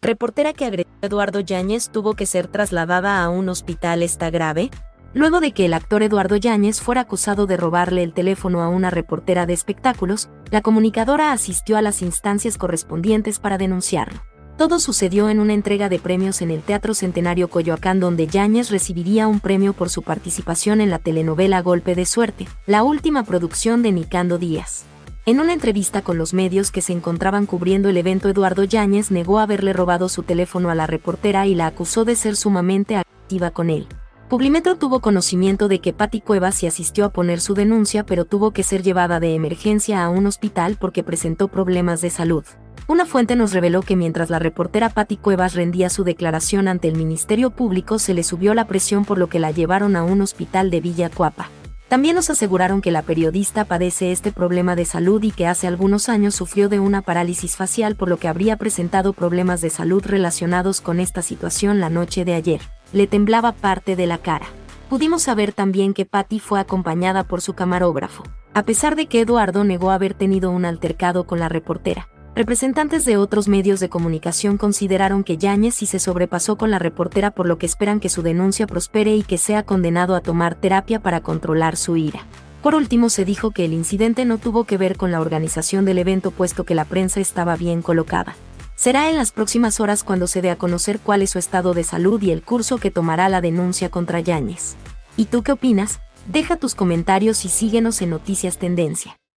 Reportera que agredió a Eduardo Yáñez tuvo que ser trasladada a un hospital. ¿Está grave? Luego de que el actor Eduardo Yáñez fuera acusado de robarle el teléfono a una reportera de espectáculos, la comunicadora asistió a las instancias correspondientes para denunciarlo. Todo sucedió en una entrega de premios en el Teatro Centenario Coyoacán, donde Yáñez recibiría un premio por su participación en la telenovela Golpe de Suerte, la última producción de Nicandro Díaz. En una entrevista con los medios que se encontraban cubriendo el evento, Eduardo Yáñez negó haberle robado su teléfono a la reportera y la acusó de ser sumamente agresiva con él. Publimetro tuvo conocimiento de que Patti Cuevas sí asistió a poner su denuncia, pero tuvo que ser llevada de emergencia a un hospital porque presentó problemas de salud. Una fuente nos reveló que mientras la reportera Patti Cuevas rendía su declaración ante el Ministerio Público, se le subió la presión, por lo que la llevaron a un hospital de Villa Cuapa. También nos aseguraron que la periodista padece este problema de salud y que hace algunos años sufrió de una parálisis facial, por lo que habría presentado problemas de salud relacionados con esta situación la noche de ayer. Le temblaba parte de la cara. Pudimos saber también que Patti fue acompañada por su camarógrafo. A pesar de que Eduardo negó haber tenido un altercado con la reportera, representantes de otros medios de comunicación consideraron que Yáñez sí se sobrepasó con la reportera, por lo que esperan que su denuncia prospere y que sea condenado a tomar terapia para controlar su ira. Por último, se dijo que el incidente no tuvo que ver con la organización del evento, puesto que la prensa estaba bien colocada. Será en las próximas horas cuando se dé a conocer cuál es su estado de salud y el curso que tomará la denuncia contra Yáñez. ¿Y tú qué opinas? Deja tus comentarios y síguenos en Noticias Tendencia.